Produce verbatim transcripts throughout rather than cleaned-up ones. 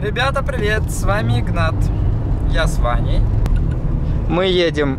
Ребята, привет! С вами Игнат. Я с Ваней. Мы едем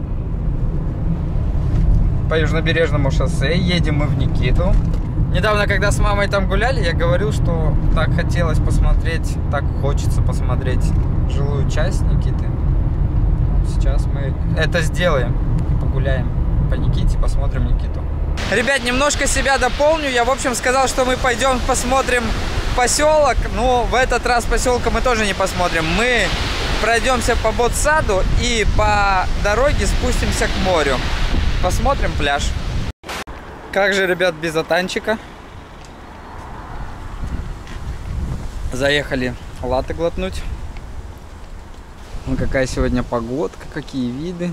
по Южнобережному шоссе. Едем мы в Никиту. Недавно, когда с мамой там гуляли, я говорил, что так хотелось посмотреть, так хочется посмотреть жилую часть Никиты. Сейчас мы это сделаем и погуляем по Никите, посмотрим Никиту. Ребят, немножко себя дополню. Я, в общем, сказал, что мы пойдем посмотрим поселок. Но в этот раз поселка мы тоже не посмотрим. Мы пройдемся по Ботсаду и по дороге спустимся к морю. Посмотрим пляж. Как же, ребят, без атанчика. Заехали латте глотнуть. Ну, какая сегодня погодка, какие виды.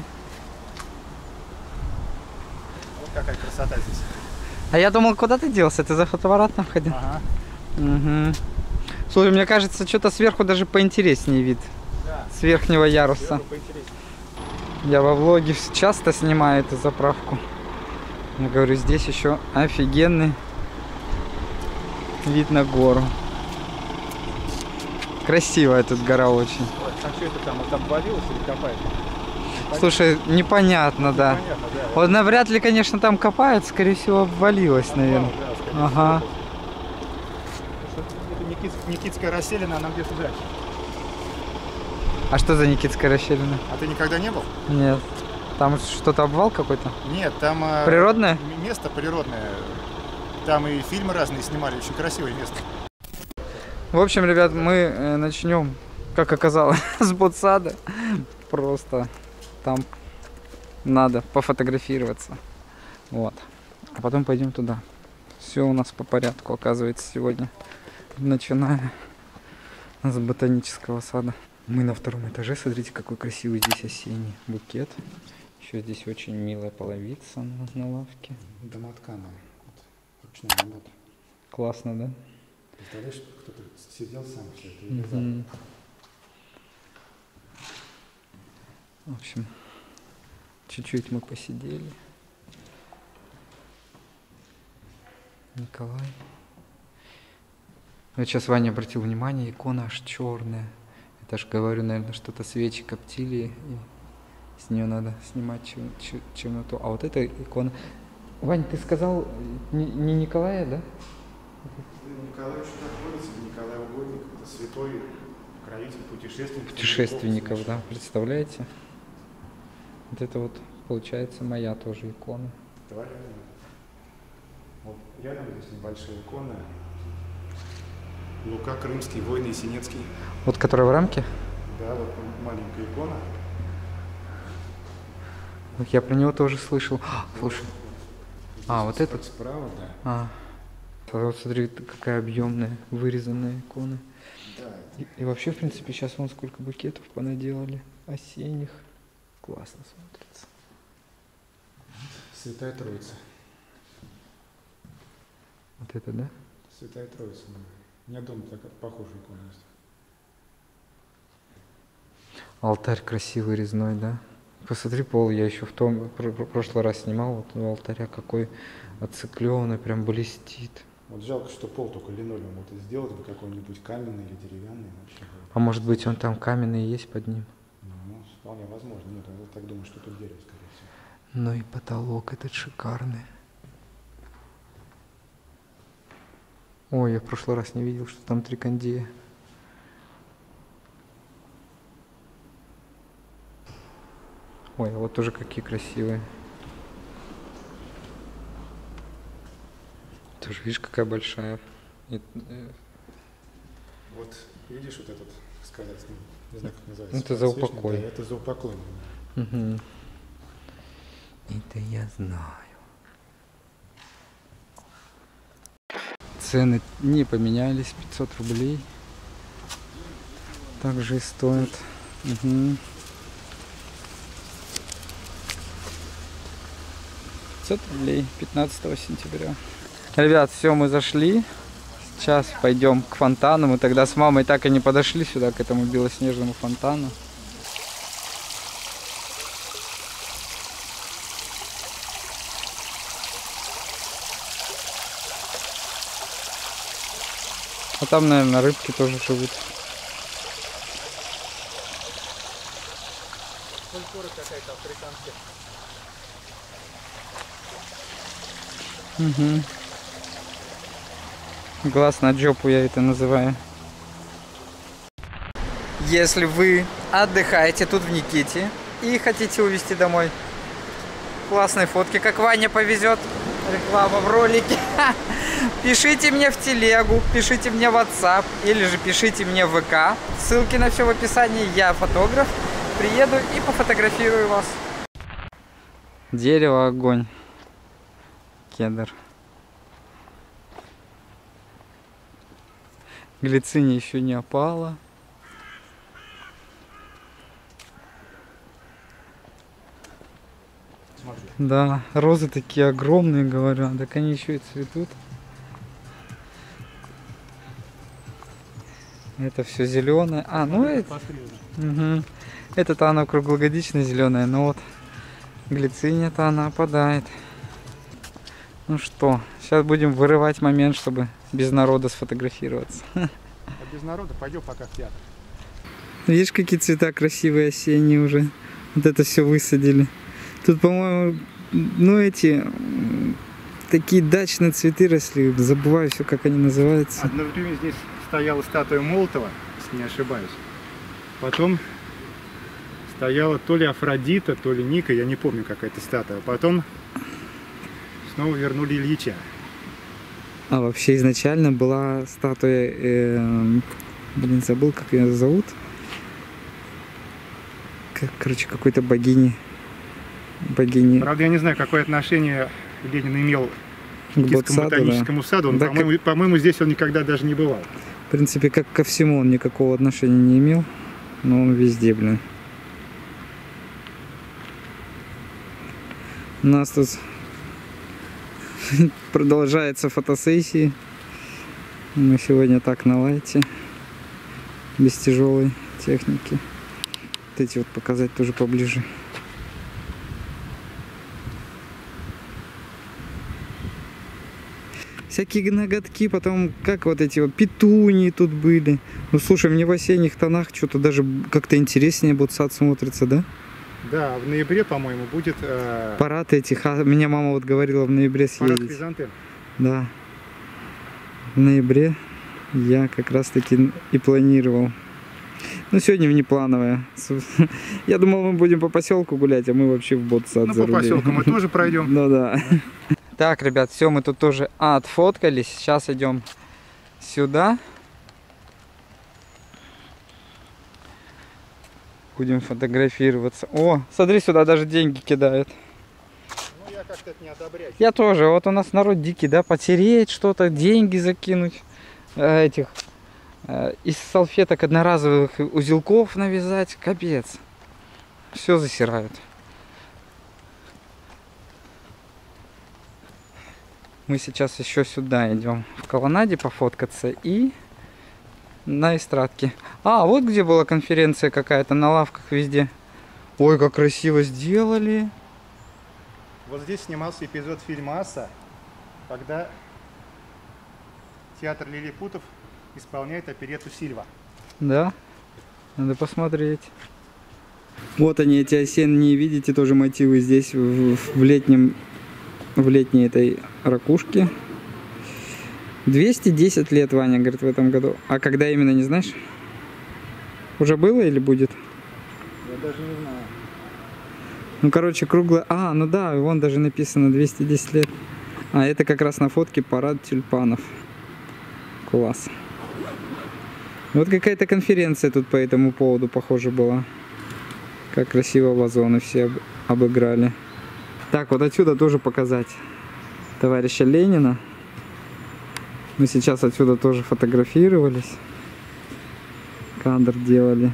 Вот какая красота здесь. А я думал, куда ты делся? Ты за фотоаппаратом ходил? Ага. Угу. Слушай, мне кажется, что-то сверху даже поинтереснее вид. Да. С верхнего яруса. Поинтереснее. Я во влоге часто снимаю эту заправку. Я говорю, здесь еще офигенный вид на гору. Красивая тут гора очень. Ой, а что это там? Вот обвалилось или копает? Слушай, непонятно, да. Непонятно, да. Вот навряд ли, конечно, там копают, скорее всего, обвалилось, наверное. Да, скорее Ага. всего. Это Никит, Никитская расселена, она где-то дальше. А что за Никитская расщелина? А ты никогда не был? Нет. Там что-то обвал какой-то? Нет, там... э, Природное? Место природное. Там и фильмы разные снимали, очень красивое место. В общем, ребят, мы э, начнем, как оказалось, с Ботсада. Просто там надо пофотографироваться. Вот. А потом пойдем туда. Все у нас по порядку, оказывается, сегодня. Начиная с ботанического сада. Мы на втором этаже. Смотрите, какой красивый здесь осенний букет. Еще здесь очень милая половица на, на лавке. Домотканая. Ручная работа. Классно, да? Представляешь, кто-то сидел сам все это и вязал. Mm-hmm. В общем, чуть-чуть мы посидели. Николай. Вот сейчас Ваня обратил внимание, икона аж черная. Это ж, говорю, наверное, что-то свечи коптили, и с нее надо снимать чем, чем, чем-то. А вот эта икона... Вань, ты сказал не, не Николая, да? Николай еще так водится, Николай Угодник, это святой покровитель путешественников. Путешественников, да, представляете? Вот это вот, получается, моя тоже икона. Твоя. Вот рядом здесь небольшая икона. Лука Крымский, воин Есенинский. Вот которая в рамке? Да, вот маленькая икона. Я про него тоже слышал. А, слушай. А, вот этот? Справа, да. А. Вот смотри, какая объемная, вырезанная икона. Да. И, и вообще, в принципе, сейчас вон сколько букетов понаделали. Осенних. Классно смотрится. Святая Троица. Вот это, да? Святая Троица. У меня дома такая похожая икона есть. Алтарь красивый, резной, да? Посмотри, пол, я еще в том в прошлый раз снимал, вот у алтаря какой оцикленный, прям блестит. Вот жалко, что пол только линолеум. Вот и сделать бы какой-нибудь каменный или деревянный. Вообще. А может быть, он там каменный есть под ним? Ну, вполне возможно. Нет, я так думаю, что тут дерево, скорее всего. Ну и потолок этот шикарный. Ой, я в прошлый раз не видел, что там трикандия. Ой, а вот тоже какие красивые. Тоже, видишь, какая большая. И, э... Вот, видишь вот этот, сказать, не знаю, как называется. Это за упокой. Да, это за упокой. Угу. Это я знаю. Цены не поменялись, пятьсот рублей. Также и стоит. Угу. пятьсот рублей, пятнадцатого сентября. Ребят, все, мы зашли. Сейчас пойдем к фонтану. Мы тогда с мамой так и не подошли сюда, к этому белоснежному фонтану. А там, наверное, рыбки тоже живут. Культура какая-то африканская. Угу. Глаз на жопу я это называю. Если вы отдыхаете тут в Никите и хотите увезти домой классные фотки, как Ваня повезет, реклама в ролике, пишите мне в телегу, пишите мне в WhatsApp или же пишите мне в ВК. Ссылки на все в описании. Я фотограф. Приеду и пофотографирую вас. Дерево, огонь. Кедр. Глициния еще не опала. Смотри. Да, розы такие огромные, говорю, так они еще и цветут. Это все зеленое. А, ну это... Угу. Это-то она круглогодично зеленая, но вот глициния-то она опадает. Ну что, сейчас будем вырывать момент, чтобы без народа сфотографироваться. А без народа пойдем пока в театр. Видишь, какие цвета красивые осенние уже. Вот это все высадили. Тут, по-моему, ну эти такие дачные цветы росли. Забываю все, как они называются. Одно время здесь стояла статуя Молотова, если не ошибаюсь. Потом стояла то ли Афродита, то ли Ника, я не помню, какая-то статуя. Потом снова вернули Ильича. А вообще изначально была статуя, э, блин, забыл, как ее зовут. Как, короче, какой-то богини. Богини. Правда, я не знаю, какое отношение Ленин имел к Никитскому Ботсаду, ботаническому да. саду. Он, Да, по-моему, как... по-моему, здесь он никогда даже не бывал. В принципе, как ко всему он никакого отношения не имел. Но он везде, блин. У нас тут продолжается фотосессии. Мы сегодня так на лайте, без тяжелой техники. Вот эти вот показать тоже поближе. Всякие ноготки, потом как вот эти вот петунии тут были. Ну слушай, мне в осенних тонах что-то даже как-то интереснее ботсад смотрится, да? Да, в ноябре, по-моему, будет... Э... Парад этих, а меня мама вот говорила в ноябре съездить. Парад хризантем. Да. В ноябре я как раз таки и планировал. Ну сегодня внеплановое. Я думал, мы будем по поселку гулять, а мы вообще в ботсад Ну зарулили. по поселку мы тоже пройдем. Ну да. Так, ребят, все, мы тут тоже отфоткались. Сейчас идем сюда. Будем фотографироваться. О, смотри, сюда даже деньги кидают. Ну я как-то это не одобряю. Я тоже. Вот у нас народ дикий, да, потереть что-то, деньги закинуть. Э, этих э, из салфеток одноразовых узелков навязать. Капец. Все засирают. Мы сейчас еще сюда идем, в колоннаде пофоткаться и на эстрадке. А, вот где была конференция какая-то, на лавках везде. Ой, как красиво сделали. Вот здесь снимался эпизод фильма «Асса», когда театр лилипутов исполняет оперетту «Сильва». Да, надо посмотреть. Вот они, эти осенние, видите, тоже мотивы здесь в, в летнем... в летней этой ракушке. двести десять лет, Ваня говорит, в этом году. А когда именно, не знаешь? Уже было или будет? Я даже не знаю. Ну, короче, круглая... А, ну да, вон даже написано двести десять лет. А, это как раз на фотке парад тюльпанов. Класс. Вот какая-то конференция тут по этому поводу, похоже, была. Как красиво вазоны все об... обыграли. Так, вот отсюда тоже показать товарища Ленина. Мы сейчас отсюда тоже фотографировались. Кадр делали.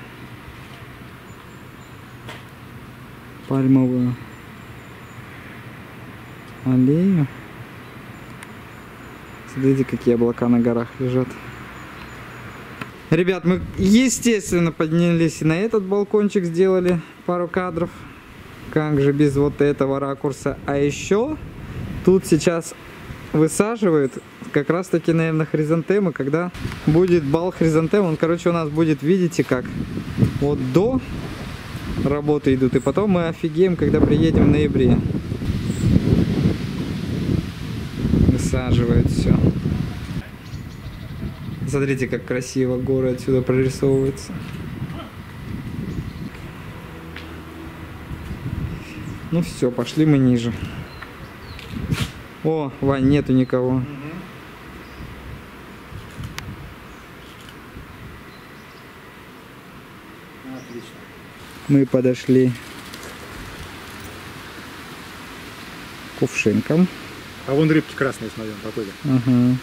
Пальмовую аллею. Смотрите, какие облака на горах лежат. Ребят, мы, естественно, поднялись и на этот балкончик, сделали пару кадров. Как же без вот этого ракурса. А еще тут сейчас высаживают как раз таки, наверное, хризантемы. Когда будет бал хризантем, он, короче, у нас будет, видите как, вот до работы идут. И потом мы офигеем, когда приедем в ноябре. Высаживают все. Смотрите, как красиво горы отсюда прорисовываются. Ну все, пошли мы ниже. О, Вань, нету никого. Отлично. Мы подошли к кувшинкам. А вон рыбки красные, смотрим, поплыли. Угу.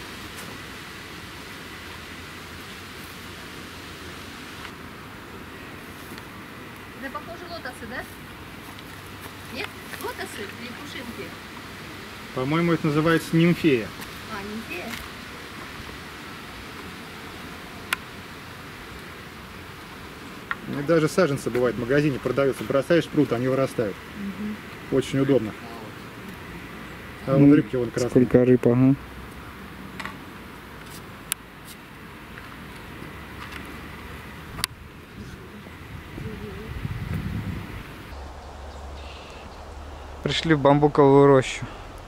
Это похоже лотосы, да? Нет? Лотосы или кувшинки? По-моему, это называется нимфея. А, нимфея? Ну, даже саженцы бывает в магазине продаются. Бросаешь в пруд, они вырастают. Угу. Очень удобно. А вон рыбки вон красные. Сколько рыб, ага. Пришли в бамбуковую рощу.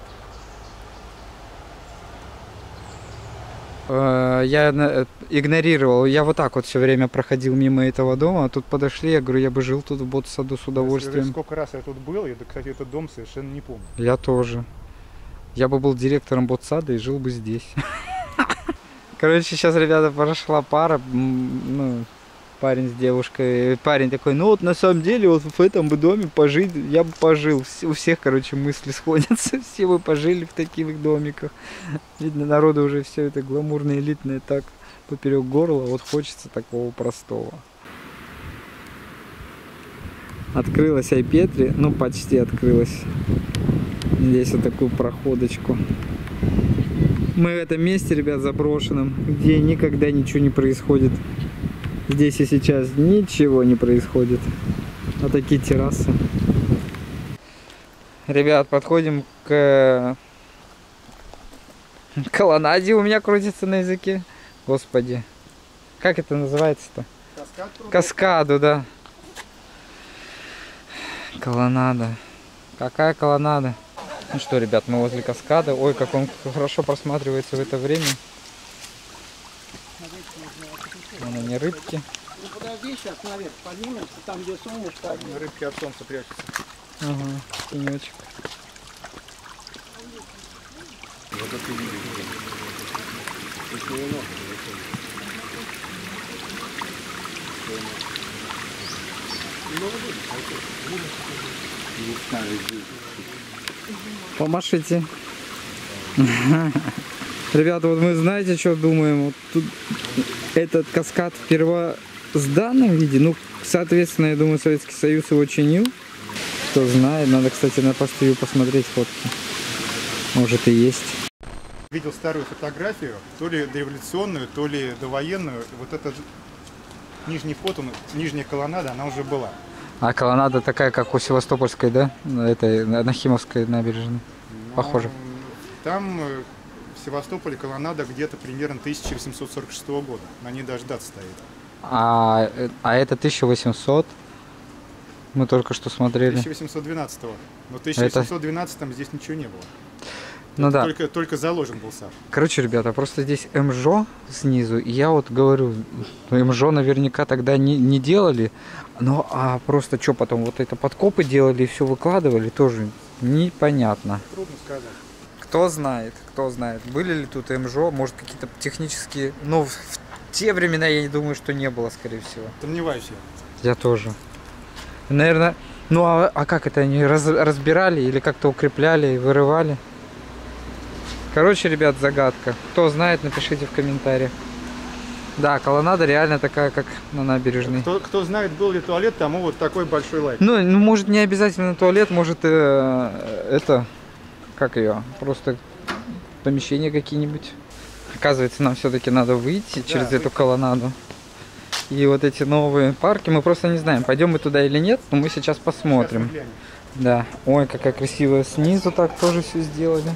Я игнорировал, я вот так вот все время проходил мимо этого дома, а тут подошли, я говорю, я бы жил тут в Ботсаду с удовольствием. Сколько раз я тут был, я, кстати, этот дом совершенно не помню. Я тоже. Я бы был директором Ботсада и жил бы здесь. Короче, сейчас, ребята, прошла пара, ну, парень с девушкой. Парень такой, ну вот на самом деле вот в этом бы доме пожить, я бы пожил. У всех, короче, мысли сходятся, все бы пожили в таких домиках. Видно, народу уже все это гламурное, элитное так поперек горла, вот хочется такого простого. Открылась Айпетри, ну почти открылась. Здесь вот такую проходочку. Мы в этом месте, ребят, заброшенном, где никогда ничего не происходит. Здесь и сейчас ничего не происходит. Вот такие террасы. Ребят, подходим к колоннаде, у меня крутится на языке. Господи. Как это называется-то? Каскад? Каскаду, да. Колоннада. Какая колоннада? Ну что, ребят, мы возле каскада. Ой, как он хорошо просматривается в это время. Вон они, рыбки. Ну подожди, сейчас наверх поднимемся, там где солнышко. Рыбки от солнца прячутся. Ага, тенечек. Помашите. Ребята, вот мы знаете, что думаем? Вот тут этот каскад в первозданном виде. Ну, соответственно, я думаю, Советский Союз его чинил. Кто знает, надо, кстати, на постою посмотреть фотки. Может и есть. Видел старую фотографию, то ли дореволюционную, то ли довоенную. Вот эта нижний вход, он, нижняя колоннада, она уже была. А колоннада такая, как у Севастопольской, да? Это на Химовской набережной. Но Похоже. Там в Севастополе колоннада где-то примерно тысяча восемьсот сорок шестого года. На ней даже дата стоит. А, а это тысяча восемьсот. Мы только что смотрели. тысяча восемьсот двенадцатого. Но в тысяча восемьсот двенадцатом здесь ничего не было. Ну да. Только, только заложен был сад. Короче, ребята, просто здесь МЖО снизу. И я вот говорю, ну, МЖО наверняка тогда не, не делали. Ну а просто что потом, вот это подкопы делали и все выкладывали, тоже непонятно. Трудно сказать. Кто знает, кто знает, были ли тут МЖО, может какие-то технические... Ну, в, в те времена я не думаю, что не было, скорее всего. Сомневаюсь я. Я тоже. Наверное, ну а, а как это, они раз, разбирали или как-то укрепляли и вырывали? Короче, ребят, загадка. Кто знает, напишите в комментариях. Да, колоннада реально такая, как на набережной. Кто, кто знает, был ли туалет, тому вот такой большой лайк. Ну, ну может не обязательно туалет, может э, это, как ее, просто помещения какие-нибудь. Оказывается, нам все-таки надо выйти Да, через выйти. эту колоннаду. И вот эти новые парки, мы просто не знаем, пойдем мы туда или нет, но мы сейчас посмотрим. Сейчас мы глянем. Да. Ой, какая красивая снизу так тоже все сделали.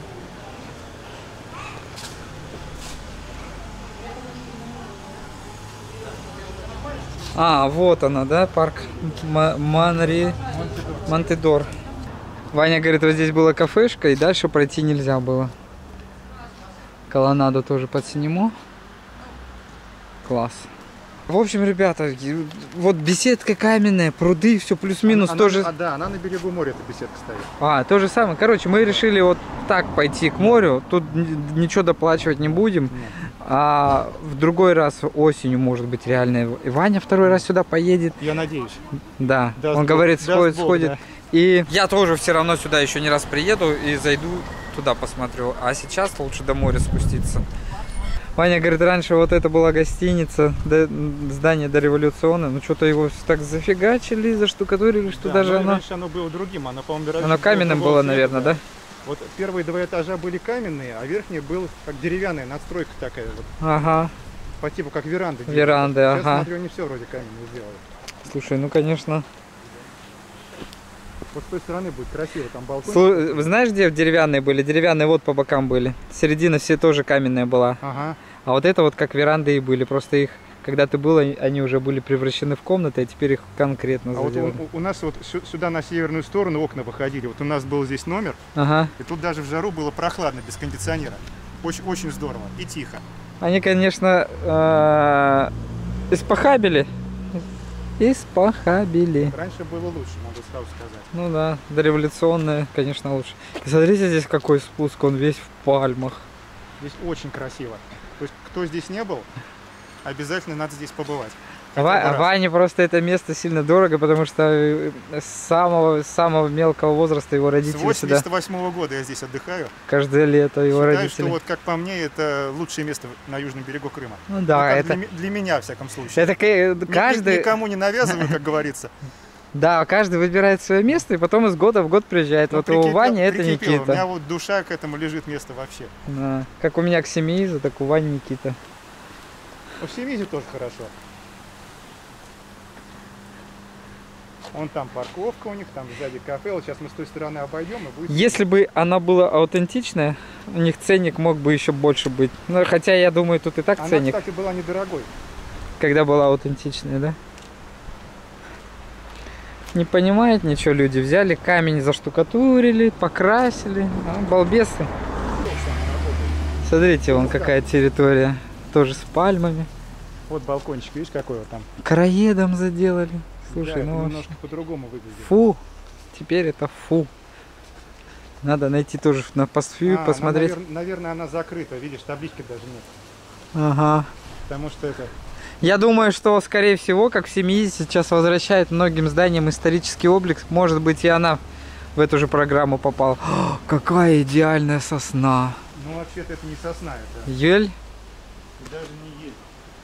А, вот она, да, парк М- Манри... Монтедор. Ваня говорит, вот здесь была кафешка, и дальше пройти нельзя было. Колоннаду тоже подсниму. Класс. В общем, ребята, вот беседка каменная, пруды, все плюс-минус она, тоже. А, да, она на берегу моря, эта беседка стоит. А, то же самое. Короче, мы решили вот так пойти к морю. Тут ничего доплачивать не будем. Нет. А в другой раз осенью, может быть, реально. И Ваня второй раз сюда поедет. Я надеюсь. Да. Даст Он Бог, говорит, сходит, Бог, сходит. Да. И я тоже все равно сюда еще не раз приеду и зайду туда посмотрю. А сейчас лучше до моря спуститься. Ваня говорит, раньше вот это была гостиница, до, здание дореволюционное, ну что-то его так зафигачили, заштукатурили, что да, даже оно... Раньше оно было другим, оно, по-моему, Оно каменным было, цвета, наверное, да? Вот первые два этажа были каменные, а верхний был как деревянная надстройка такая вот. Ага. По типу как веранды. Веранды, Сейчас, ага. смотрю, они все вроде каменные сделали. Слушай, ну конечно... Вот с той стороны будет красиво, там балкон. Слу... Знаешь, где деревянные были? Деревянные вот по бокам были. Середина все тоже каменная была. Ага. А вот это вот как веранды и были. Просто их, когда ты был, они уже были превращены в комнаты, а теперь их конкретно а заделали. вот у, у нас вот сюда на северную сторону окна выходили. Вот у нас был здесь номер. Ага. И тут даже в жару было прохладно, без кондиционера. Очень, очень здорово и тихо. Они, конечно, э испохабили. Испохабили. Раньше было лучше, могу сразу сказать. Ну да, дореволюционное, конечно, лучше. И смотрите, здесь какой спуск, он весь в пальмах. Здесь очень красиво. То есть, кто здесь не был, обязательно надо здесь побывать. Ва Ване просто это место сильно дорого, потому что с самого, с самого мелкого возраста его родители сюда... С восемьдесят восьмого года я здесь отдыхаю. Каждое лето его Считаю, родители... что вот, как по мне, это лучшее место на южном берегу Крыма. Ну да, ну, это... Для, для меня, во всяком случае. Это каждый... Никому не навязываю, как говорится. Да, каждый выбирает свое место и потом из года в год приезжает. Вот у Вани это Никита. У меня вот душа к этому лежит место вообще. Да. Как у меня к Семиизу, так у Вани Никита. У Семиизе тоже хорошо. Вон там парковка у них, там сзади кафе. Вот сейчас мы с той стороны обойдем и будет... Если бы она была аутентичная, у них ценник мог бы еще больше быть. Ну, хотя я думаю, тут и так она, ценник. Она, кстати, была недорогой. Когда была аутентичная, да? Не понимают ничего люди. Взяли камень, заштукатурили, покрасили. А, балбесы. Смотрите, вон какая территория. Тоже с пальмами. Вот балкончик, видишь, какой вот там. Короедом заделали. Слушай, да, ну немножко по-другому выглядит. Фу. Теперь это фу. Надо найти тоже на постфью, а, посмотреть. Она, навер... Наверное, она закрыта. Видишь, таблички даже нет. Ага. Потому что это... Я думаю, что, скорее всего, как в Семиизе сейчас возвращает многим зданиям исторический облик, может быть, и она в эту же программу попала. О, какая идеальная сосна! Ну, вообще-то это не сосна, это... Ель? Даже не ель.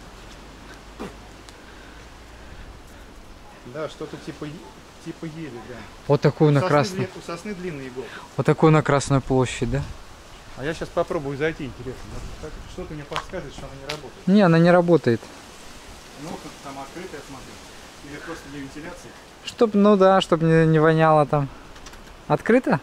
Да, что-то типа, типа ели, да. Вот такую у на сосны красную. Дли... У сосны длинный иголка. Вот такую на Красную площадь, да? А я сейчас попробую зайти, интересно. Что-то мне подсказывает, что она не работает. Не, она не работает. Ну, там открытая, смотри. Или просто для вентиляции. Чтоб, ну да, чтобы не, не воняло там. Открыто?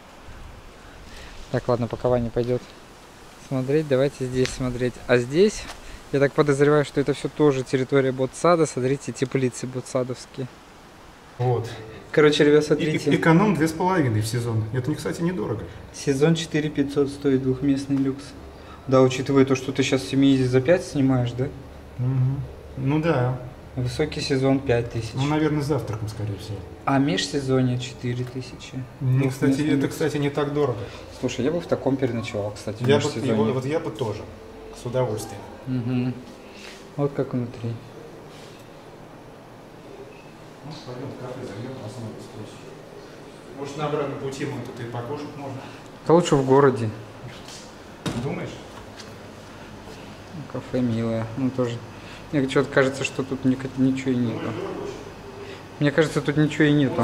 Так, ладно, пока Ваня пойдет смотреть, давайте здесь смотреть. А здесь, я так подозреваю, что это все тоже территория ботсада. Смотрите, теплицы ботсадовские. Вот. Короче, ребят, смотрите. И, эконом две с половиной в сезон. Это, кстати, недорого. Сезон четыре пятьсот стоит двухместный люкс. Да, учитывая то, что ты сейчас в Семиизе за пять снимаешь, да? Угу. Ну да. Высокий сезон пять тысяч. Ну, наверное, завтраком, скорее всего. А межсезонье четыре тысячи. Ну, кстати, это, кстати, не так дорого. Слушай, я бы в таком переночевал, кстати, в я бы, межсезонье. Вот я бы тоже. С удовольствием. Угу. Вот как внутри. Ну, пойдем в кафе, зайдем, посмотрим. Может, на обратном пути мы тут и покушать можно. Да лучше в городе. Думаешь? Кафе милое. Ну, тоже. Мне что-то кажется, что тут ничего и нету. Мне кажется, тут ничего и нету.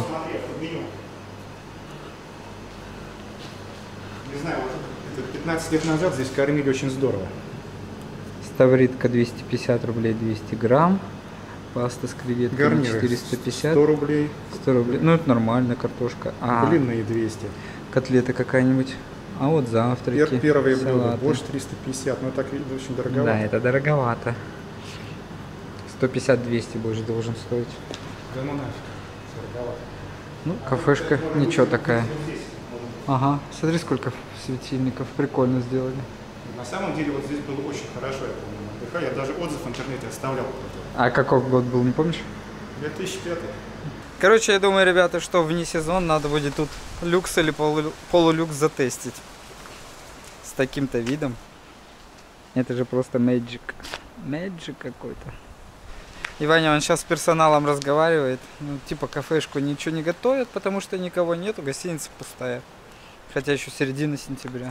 Не знаю, вот пятнадцать лет назад здесь кормили очень здорово. Ставритка двести пятьдесят рублей, двести грамм. Паста с креветками гарниры четыреста пятьдесят. сто рублей. сто рублей. Ну, это нормально, картошка. А, длинные двести. Котлета какая-нибудь. А вот завтраки. Пер первое блюдо. Салаты. Борщ триста пятьдесят. Но так очень дороговато. Да, это дороговато. сто пятьдесят — двести больше должен стоить. Да ну нафиг. Сороковато. Ну, кафешка ничего такая. Ага, смотри, сколько светильников. Прикольно сделали. На самом деле вот здесь было очень хорошо, я помню, отдыхал. Я даже отзыв в интернете оставлял. А какой год был, не помнишь? две тысячи пятый. Короче, я думаю, ребята, что вне сезон надо будет тут люкс или полу полулюкс затестить. С таким-то видом. Это же просто magic. Magic какой-то. И Ваня, он сейчас с персоналом разговаривает. Ну, типа кафешку ничего не готовят, потому что никого нету, гостиница пустая. Хотя еще середина сентября.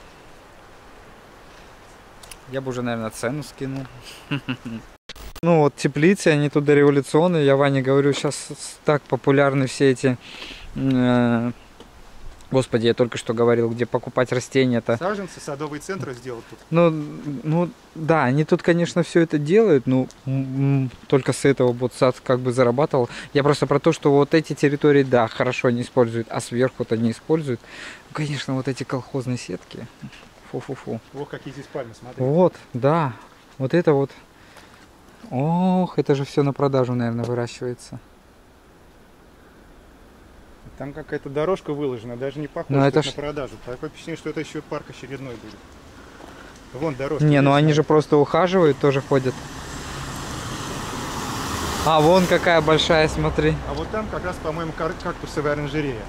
Я бы уже, наверное, цену скинул. Ну вот теплицы, они тут дореволюционные. Я Ване говорю, сейчас так популярны все эти... Э, господи, я только что говорил, где покупать растения-то. Саженцы, садовые центры сделал тут. Ну, ну да, они тут, конечно, все это делают, но только с этого вот сад как бы зарабатывал. Я просто про то, что вот эти территории, да, хорошо они используют, а сверху-то не используют. Ну, конечно, вот эти колхозные сетки. Фу-фу-фу. Ох, какие здесь пальмы, смотри. Вот, да. Вот это вот. Ох, это же все на продажу, наверное, выращивается. Там какая-то дорожка выложена, даже не похоже Но это на ж... продажу. Такое впечатление, что это еще парк очередной будет. Вон дорожка. Не, ну есть, они же просто ухаживают, тоже ходят. А, вон какая большая, смотри. А вот там как раз, по-моему, кактусовая оранжерея.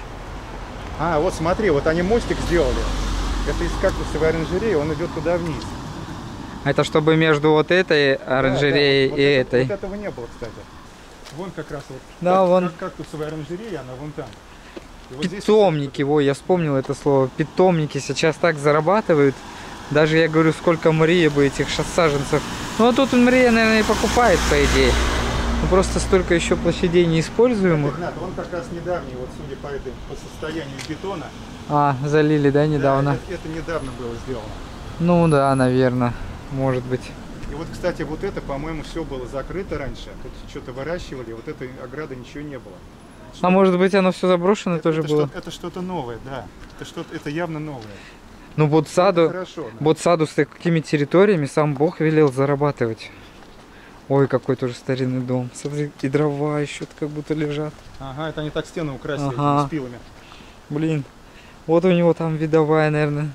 А, вот смотри, вот они мостик сделали. Это из кактусовой оранжереи, он идет туда вниз. Это чтобы между вот этой оранжереей да, да, вот, и вот этой. Вот этого не было, кстати. Вон как раз вот. Да, как, вон. Как кактусовая оранжерея, она вон там. И вот Питомники, здесь... во, я вспомнил это слово. Питомники сейчас так зарабатывают. Даже я говорю, сколько Мария бы этих саженцев. Ну а тут Мария, наверное, и покупает, по идее. Но просто столько еще площадей неиспользуемых. Игнат, он как раз недавний, вот судя по этому, по состоянию бетона. А, залили, да, недавно? Да, это, это недавно было сделано. Ну да, наверное, может быть. И вот, кстати, вот это, по-моему, все было закрыто раньше. Тут что-то выращивали, вот этой ограды ничего не было. А может быть оно все заброшено это, тоже это было? Что это что-то новое, да. Это что-то, это явно новое. Ну Ботсаду, Хорошо, да. Ботсаду с такими территориями сам Бог велел зарабатывать. Ой, какой тоже старинный дом. Смотри, и дрова еще как будто лежат. Ага, это они так стены украсили Ага. этими спилами. Блин, вот у него там видовая, наверное,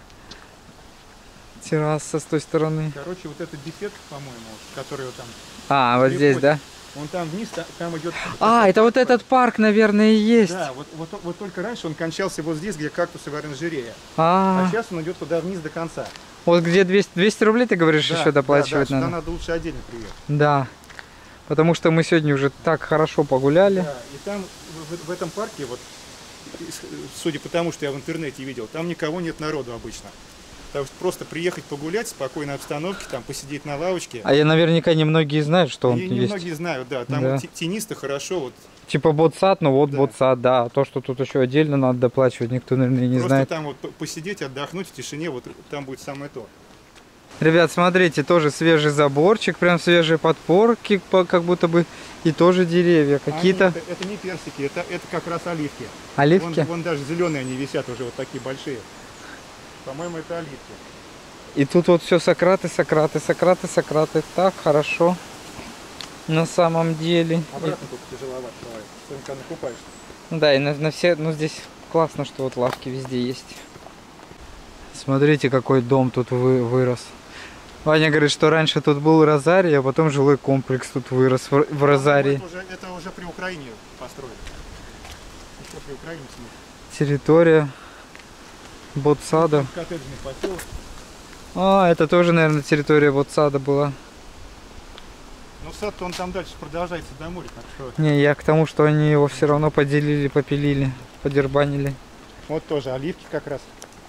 терраса с той стороны. Короче, вот этот дефект, по-моему, который вот там... А, вот здесь, да? Он там вниз, та- там идет... А, это вот этот парк, наверное, и есть. Да, вот, вот, вот только раньше он кончался вот здесь, где кактусовая оранжерея. А, А, сейчас он идет туда вниз до конца. вот где двести, двести рублей, ты говоришь, Да, еще доплачивать да, да, надо? сюда надо лучше отдельно приехать. Да, потому что мы сегодня уже так хорошо погуляли. Да, и там, в, в этом парке, вот, судя по тому, что я в интернете видел, там никого нет народу обычно. Так что просто приехать погулять в спокойной обстановке, там посидеть на лавочке. А я наверняка немногие знают, что он И есть. немногие знают, да. Там Да. вот те- тенисто, хорошо. Вот, Типа ботсад, ну вот Да. ботсад, да. А то, что тут еще отдельно надо доплачивать, никто, наверное, и не просто знает. там вот п- посидеть, отдохнуть в тишине, вот там будет самое то. Ребят, смотрите, тоже свежий заборчик, прям свежие подпорки, по- как будто бы, и тоже деревья. А Какие-то нет, это, это не персики, это, это как раз оливки. оливки. Вон, вон даже зеленые они висят уже вот такие большие. По-моему, это оливки. И тут вот все сократы, сократы, сократы, сократы. Так хорошо. На самом деле. Обратно тут тяжеловато, давай, когда накупаешься. Да, и на, на все, ну здесь классно, что вот лавки везде есть. Смотрите, какой дом тут вы, вырос. Ваня говорит, что раньше тут был розарий, а потом жилой комплекс тут вырос в, в розарии. Это уже, это уже при Украине построили. Еще при Украине смысл. Территория ботсада. Коттеджный поселок. А, это тоже, наверное, территория ботсада была. Ну, сад-то он там дальше продолжается до моря, так что... Не, я к тому, что они его все равно поделили, попилили, подербанили. Вот тоже оливки как раз.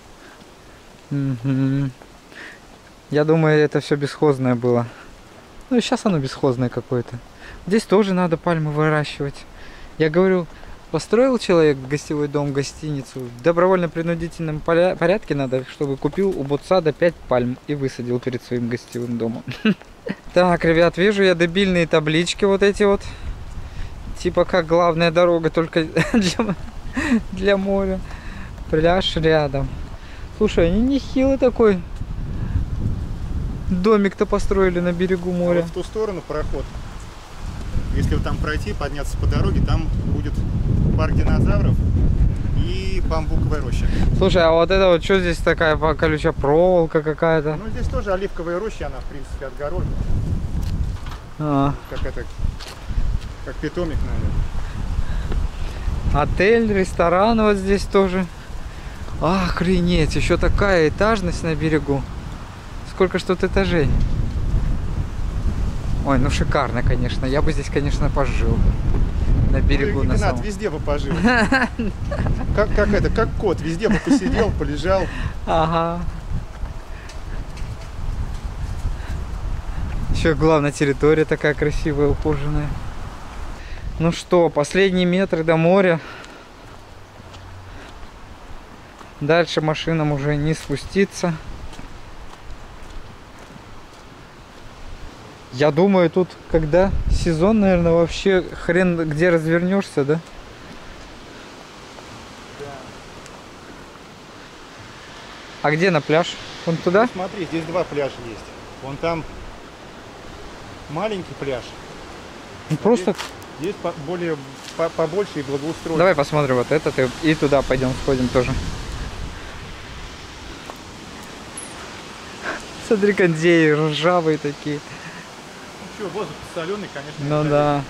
Мгм. Я думаю, это все бесхозное было. Ну и сейчас оно бесхозное какое-то. Здесь тоже надо пальмы выращивать. Я говорю, построил человек гостевой дом, гостиницу. В добровольно-принудительном поря- порядке надо, чтобы купил у ботсада пять пальм и высадил перед своим гостевым домом. Так, ребят, вижу я дебильные таблички вот эти вот. Типа как главная дорога, только для, для моря. Пляж рядом. Слушай, они нехилый такой домик-то построили на берегу А моря. вот в ту сторону проход. Если вот там пройти, подняться по дороге, там будет парк динозавров и бамбуковая роща. Слушай, а вот это вот что здесь такая колючая проволока какая-то? Ну здесь тоже оливковая роща, она в принципе отгорожена. А. Как это, как питомник, наверное. Отель, ресторан вот здесь тоже. Охренеть, еще такая этажность на берегу. Сколько ж тут этажей? Ой, ну шикарно, конечно. Я бы здесь, конечно, пожил. На берегу, ну, на Игнат, самом. везде бы пожил. Как, как это, как кот, везде бы посидел, полежал. Ага. Еще главная территория такая красивая, ухоженная. Ну что, последние метры до моря. Дальше машинам уже не спуститься. Я думаю, тут когда сезон, наверное, вообще хрен где развернешься, да? А где на пляж? Вон туда? Ну, смотри, здесь два пляжа есть. Вон там маленький пляж. Ну, просто... Здесь, здесь по более по побольше и благоустроено. Давай посмотрим вот этот и, и туда пойдем, сходим тоже. Смотри, кондеи ржавые такие. Ну что, воздух соленый, конечно. Ну да.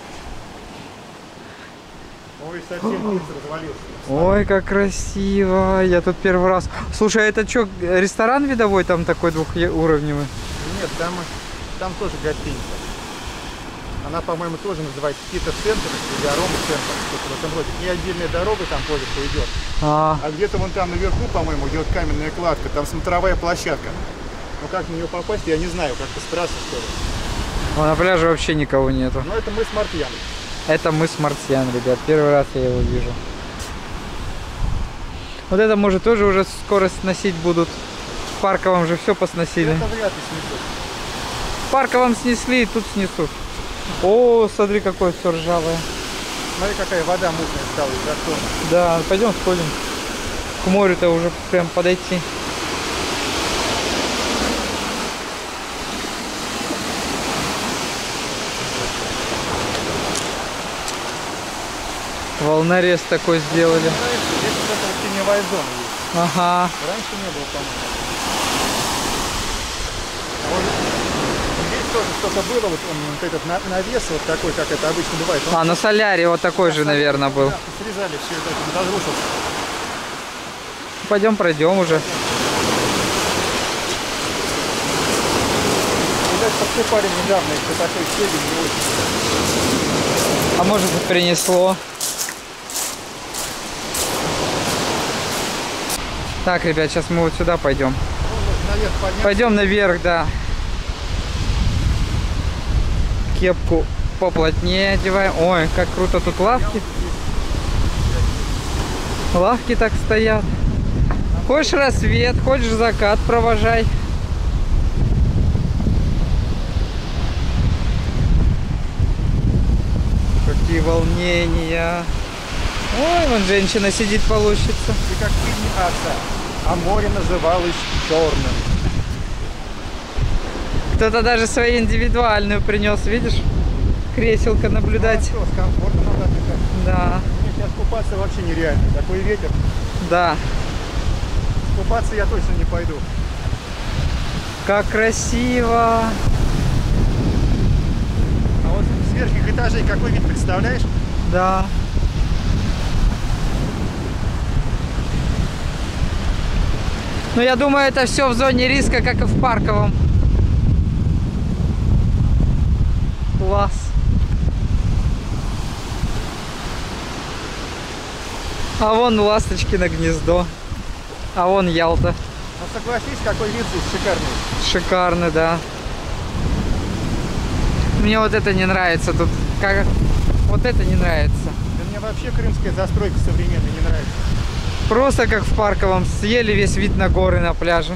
Ой, совсем низ развалился. Ой, как красиво. Я тут первый раз. Слушай, а это что, ресторан видовой там такой двухуровневый? Нет, там, там тоже гостиница. Она, по-моему, тоже называется Питер-центр или Арома-центр. Что-то в этом роде. И отдельная дорога там ходит, идет. А, А где-то вон там наверху, по-моему, идет каменная кладка. Там смотровая площадка. Но как на нее попасть, я не знаю. Как-то с трассы, что ли. а на пляже вообще никого нету. Но это мы с Мартьян. Это мыс Марсиан, ребят. Первый раз я его вижу. Вот это, может, тоже уже скоро сносить будут. В Парковом же все посносили. Это вряд ли снесут. В Парковом снесли, и тут снесут. О, смотри, какое все ржавое. Смотри, какая вода мутная стала из растона. Да, пойдем сходим. К морю-то уже прям подойти. Волнорез такой сделали. Здесь вот эта вот теневая зона есть. Ага. Раньше не было, по-моему. Вот здесь тоже что-то было, вот, он, вот этот на- навес, вот такой, как это обычно бывает. Он А, на солярии вот такой же, наверное, был. Да, срезали все это, он разрушился. Пойдем пройдем уже. Видать, подкупали недавно, еще такой щебень не очень. А может, и принесло. Так, ребят, сейчас мы вот сюда пойдем. Ну, наверх подняться. Пойдем наверх, да. Кепку поплотнее одеваем. Ой, как круто тут лавки. Лавки так стоят. Хочешь рассвет, хочешь закат, провожай. Какие волнения. Ой, вон женщина сидит, полощется. И как в фильме «Аса», а море называлось черным. Кто-то даже свою индивидуальную принес, видишь? Креселка наблюдать. Ну, а что, с комфортом надо отдыхать. Да, Мне сейчас купаться вообще нереально. Такой ветер. да. Купаться я точно не пойду. Как красиво. А вот с верхних этажей какой вид, представляешь? Да. Ну, я думаю, это все в зоне риска, как и в Парковом. Класс. А вон Ласточкино гнездо. А вон Ялта. Ну согласись, какой вид здесь шикарный. Шикарно, да. Мне вот это не нравится тут. Как... Вот это не нравится. Да мне вообще крымская застройка современная не нравится. Просто как в Парковом. Съели весь вид на горы на пляже.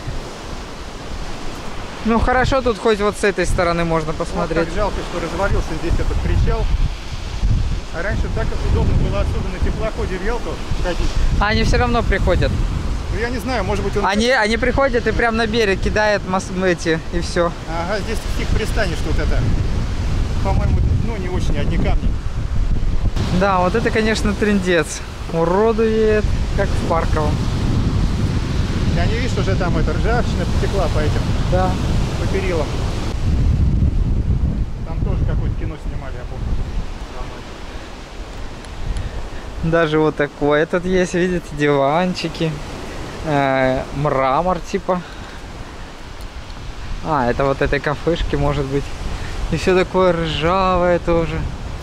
Ну хорошо, тут хоть вот с этой стороны можно посмотреть. Вот как жалко, что развалился здесь этот причал. А раньше так как удобно было отсюда на теплоходе в Ялту ходить. А они все равно приходят. Ну я не знаю, может быть он... Они, они приходят и прям на берег кидают мос- эти и все. Ага, здесь их пристанешь вот это. По-моему, ну ну не очень, одни камни. Да, вот это, конечно, трындец. Уродует, как в Парковом. Я не вижу, уже там эта ржавчина потекла по этим, Да. по перилам. Там тоже какое-то кино снимали, я помню. Даже вот такое тут есть, видите, диванчики. Э, мрамор типа. А, это вот этой кафешки может быть. И все такое ржавое тоже.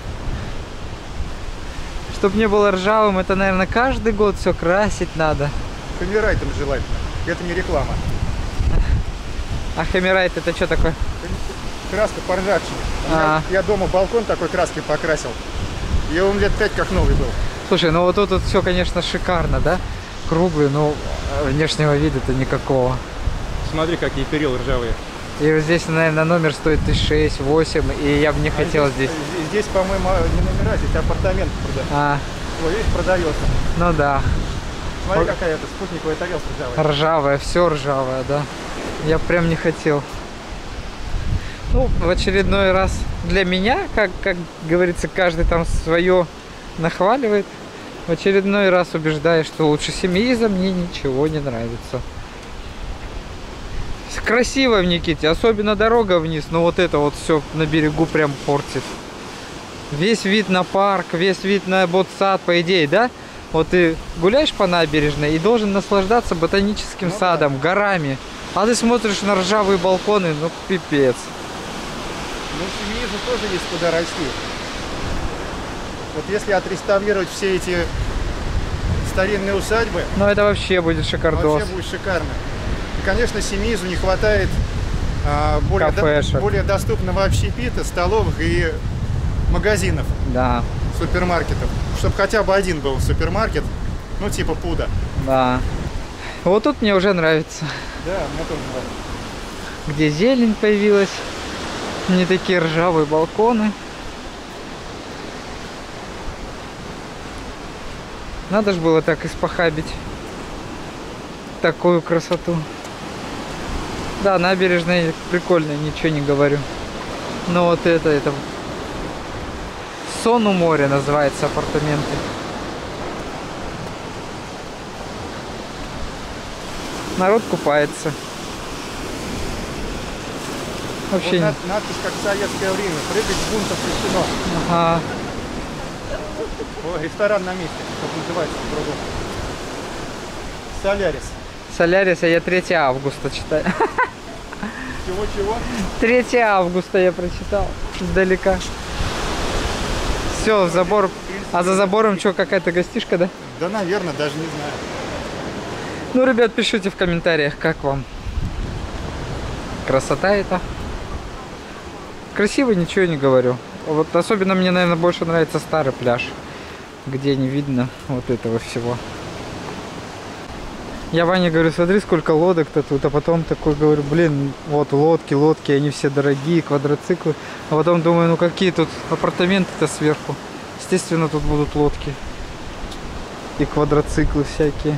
Чтоб не было ржавым, это, наверное, каждый год все красить надо. Хамирайтом желательно. Это не реклама. А хамирайт это что такое? Краска по ржавчине. У меня- А. Я дома балкон такой краской покрасил. И он лет пять как новый был. Слушай, ну вот тут вот все, конечно, шикарно, да? Круглый, но внешнего вида-то никакого. Смотри, какие перила ржавые. И вот здесь, наверное, номер стоит тысяч шесть-восемь, и я бы не хотел А здесь. Здесь, по-моему, не номера, здесь апартамент продают. А, Ой, видишь, продается. ну да. Смотри, Вот. какая это спутниковая тарелка ржавая. Ржавое, все ржавое, да. Я прям не хотел. Ну, в очередной раз для меня, как, как говорится, каждый там свое нахваливает. В очередной раз убеждаю, что лучше семьиза мне ничего не нравится. Красиво в Никите, особенно дорога вниз, но вот это вот все на берегу прям портит. Весь вид на парк, весь вид на ботсад, по идее, да? Вот ты гуляешь по набережной и должен наслаждаться ботаническим Ну да. садом, горами. А ты смотришь на ржавые балконы, ну пипец. Ну, в Семиизу тоже есть куда расти. Вот если отреставрировать все эти старинные усадьбы, Ну это вообще будет шикардос. вообще будет шикарно. И, конечно, Семиизу не хватает а, более, до- Кафешек. более доступного общепита, столовых и магазинов, Да, супермаркетов. Чтобы хотя бы один был супермаркет, ну типа Пуда. да. Вот тут мне уже нравится. Да, мне тоже нравится. Где зелень появилась. Не такие ржавые балконы. Надо же было так испохабить такую красоту. Да, набережная прикольная, ничего не говорю. Но вот это, это... Сон у моря называется апартаменты. Народ купается. Вообще Вот не... над- надпись как в советское время. Прыгать с бунтов запрещено. Ага. Ой, ресторан на месте, как называется по-другому. Солярис. Солярис, а я третьего августа читаю. Чего-чего? третьего августа я прочитал. Издалека. Все, забор. А за забором что, какая-то гостишка, да? Да, наверное, даже не знаю. Ну, ребят, пишите в комментариях, как вам. Красота это. Красиво, ничего не говорю. Вот особенно мне, наверное, больше нравится старый пляж, где не видно вот этого всего. Я Ване говорю, смотри, сколько лодок-то тут, а потом такой говорю, блин, вот лодки, лодки, они все дорогие, квадроциклы. А потом думаю, ну какие тут апартаменты-то сверху. Естественно, тут будут лодки и квадроциклы всякие.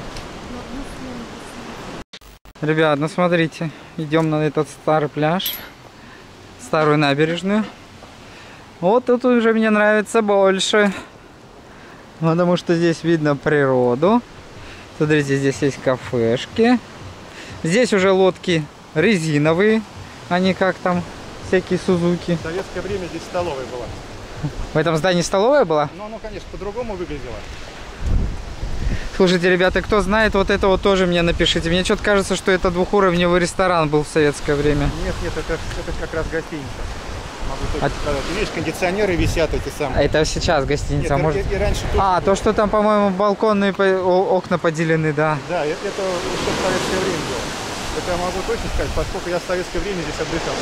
Ребят, ну смотрите, идем на этот старый пляж, старую набережную. Вот тут уже мне нравится больше, потому что здесь видно природу. Смотрите, здесь есть кафешки. Здесь уже лодки резиновые, а не как там всякие Сузуки. В советское время здесь столовая была. В этом здании столовая была? Но оно, конечно, по-другому выглядело. Слушайте, ребята, кто знает вот это вот тоже мне напишите. Мне что-то кажется, что это двухуровневый ресторан был в советское время. Нет, нет, это, это как раз гостиница. Могу точно А- сказать. Видишь, кондиционеры висят эти А самые. это сейчас гостиница, Нет, и- может? и, и раньше тоже А, было. то, что там, по-моему, балконные по- о- окна поделены, да. Да, это, это еще в советское время было. Это я могу точно сказать, поскольку я в советское время здесь отдыхал.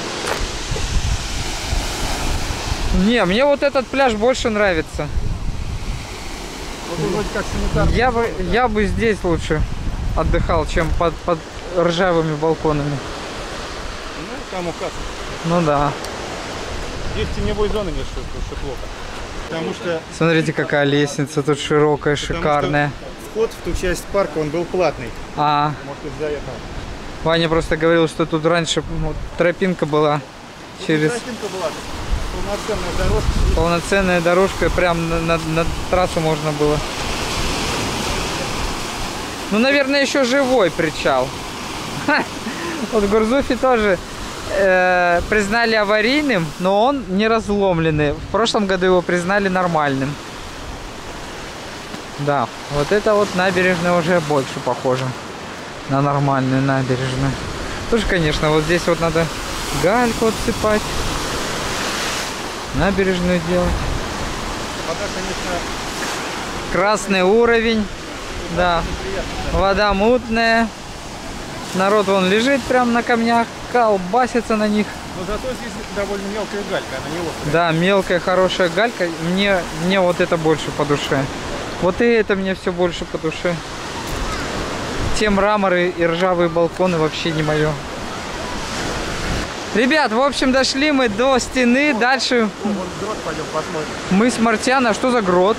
Не, мне вот этот пляж больше нравится. Вот он вроде как санитарный. Я бы, я бы здесь лучше отдыхал, чем под, под ржавыми балконами. Ну, кому как. Ну да. Здесь теневой зоны нет, что, что плохо. Потому что, Смотрите, какая лестница тут широкая, потому шикарная. что вход в ту часть парка, он был платный. А, Может, из-за этого. Ваня просто говорил, что тут раньше ну, тропинка была через... Тропинка была. Полноценная дорожка. Полноценная дорожка, прям на, на, на трассу можно было. Ну, наверное, еще живой причал. Ха! Вот Гурзуфи тоже э, признали аварийным, но он не разломленный. В прошлом году его признали нормальным. Да, вот это вот набережная уже больше похожа на нормальную набережную. Тоже, конечно, вот здесь вот надо гальку отсыпать, набережную делать. Вода, конечно, Красный уровень, да, вода мутная. Народ вон лежит прям на камнях, колбасится на них. но зато здесь довольно мелкая галька, она не острая. Да, мелкая хорошая галька. Мне, мне вот это больше по душе. Вот и это мне все больше по душе. Те мраморы и ржавые балконы вообще не мое. Ребят, в общем, дошли мы до стены. Дальше О, вон грот, пойдем посмотрим. мыс Мартьяна. Что за грот?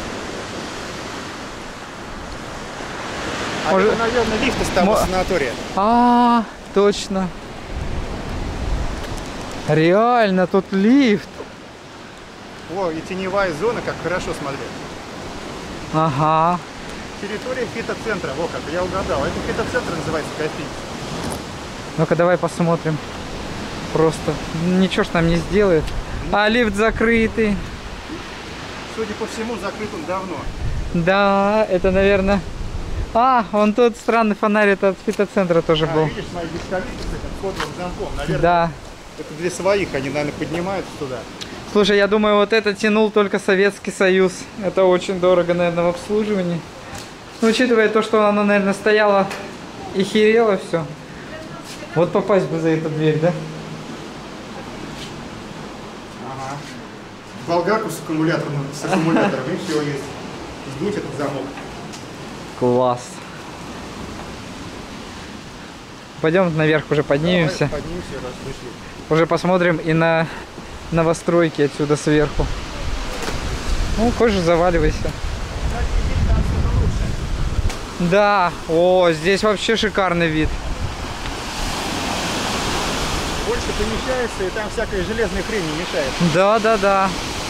А Может- это, наверное, лифт из того Мо- санатория. А, точно. Реально, тут лифт. О, и теневая зона, как хорошо смотреть. Ага. Территория фитоцентра, во как, я угадал. Это фитоцентр называется, гостиница. Ну-ка, давай посмотрим. Просто ничего ж нам не сделает. А лифт закрытый. Судя по всему, закрыт он давно. Да, это, наверное... А, вон тот странный фонарь, это от фитоцентра тоже А, был. видишь, смотри, без таблицы с этим кодовым замком. Наверное, Да. это для своих, они, наверное, поднимаются туда. Слушай, я думаю, вот это тянул только Советский Союз. Это очень дорого, наверное, в обслуживании. Ну, учитывая то, что оно, наверное, стояло и херело все. Вот попасть бы за эту дверь, да? Ага. Болгарку с аккумулятором, с аккумулятором, и все есть. Сдуть этот замок. Класс. Пойдем наверх уже поднимемся. Давай поднимемся, раз вышли. Уже посмотрим и на новостройки отсюда сверху. Ну, хочешь, заваливайся. Да, о, здесь вообще шикарный вид. Больше помещается, и там всякая железная хрень не мешает. Да, да, да.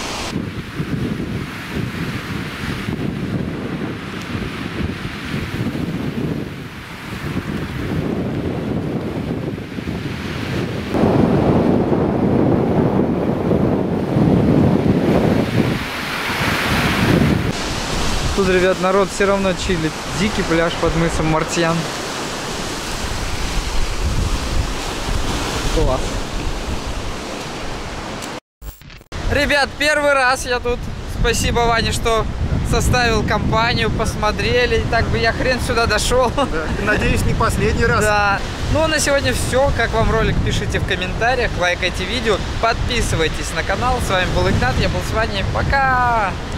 Тут, ребят, народ все равно чилит. Дикий пляж под мысом Мартьян. Класс. Ребят, первый раз я тут. Спасибо, Ване, что составил компанию, посмотрели. И так бы я хрен сюда дошел. Да. Надеюсь, не последний раз. Да. Ну, на сегодня все. Как вам ролик, пишите в комментариях, лайкайте видео, подписывайтесь на канал. С вами был Игнат, я был с Ваней. Пока!